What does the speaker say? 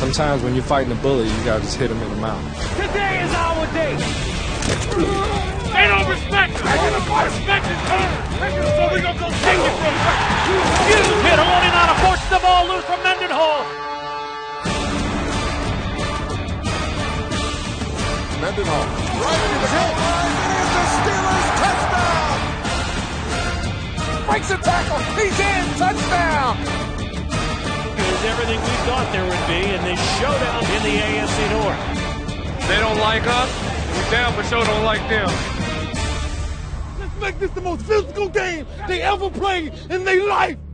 Sometimes when you're fighting a bully, you gotta just hit him in the mouth. Today is our day. They don't respect us. They're gonna respect us. So we're gonna go take it from them. Huge hit, holding on to force the ball loose from Mendenhall. Mendenhall right into the goal line. It is the Steelers touchdown. Breaks a tackle. He's in. Touchdown. Is everything we thought there would be in this showdown in the AFC North. They don't like us. We damn for sure don't like them. Let's make this the most physical game they ever played in their life.